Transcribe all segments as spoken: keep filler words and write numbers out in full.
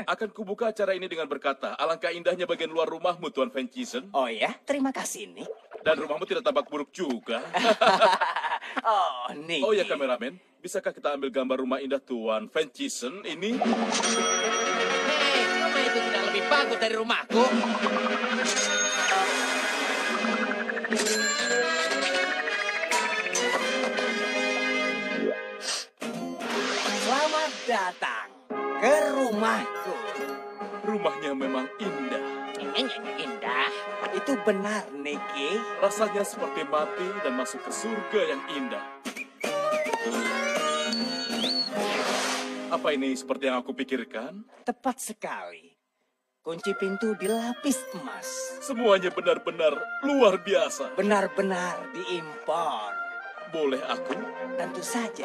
Akan kubuka acara ini dengan berkata, alangkah indahnya bagian luar rumahmu, Tuan Van Chiesen. Oh ya, terima kasih, Nick. Dan rumahmu tidak tampak buruk juga. Oh, Nick. Oh ya, kameramen. Bisakah kita ambil gambar rumah indah Tuan Van Chiesen ini? Hei, rumah itu tidak lebih bagus dari rumahku. Selamat datang ke rumahku. Rumahnya memang indah. Indah. Itu benar, Nicky. Rasanya seperti mati dan masuk ke surga yang indah. Apa ini seperti yang aku pikirkan? Tepat sekali. Kunci pintu dilapis emas. Semuanya benar-benar luar biasa. Benar-benar diimpor. Boleh aku? Tentu saja.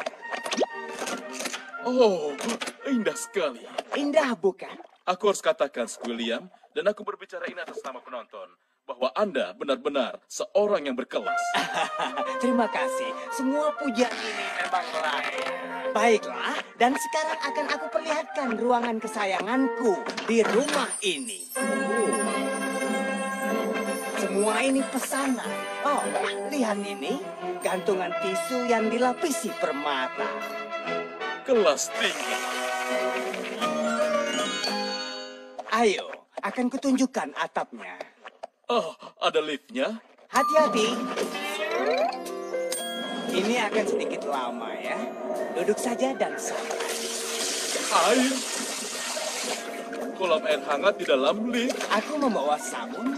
Oh, indah sekali. Indah bukan? Aku harus katakan, William, dan aku berbicara ini atas nama penonton, bahwa Anda benar-benar seorang yang berkelas. Terima kasih. Semua pujian ini memang layak. Baiklah, dan sekarang akan aku perlihatkan ruangan kesayanganku di rumah ini. Semua ini pesanan. Oh, lihat ini. Gantungan tisu yang dilapisi permata. Kelas tinggi. Ayo, akan kutunjukkan atapnya. Oh, ada liftnya? Hati-hati. Ini akan sedikit lama ya. Duduk saja dan santai. Air. Kolam air hangat di dalam lift. Aku membawa sabun.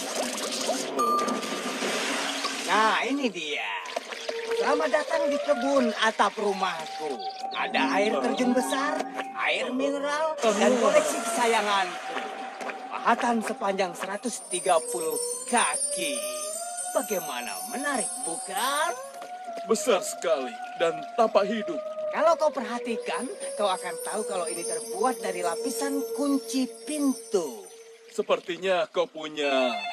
Nah, ini dia. Selamat datang di kebun atap rumahku. Ada air terjun besar, air mineral, dan koleksi kesayanganku. Pahatan sepanjang seratus tiga puluh kaki. Bagaimana menarik, bukan? Besar sekali dan tampak hidup. Kalau kau perhatikan, kau akan tahu kalau ini terbuat dari lapisan kunci pintu. Sepertinya kau punya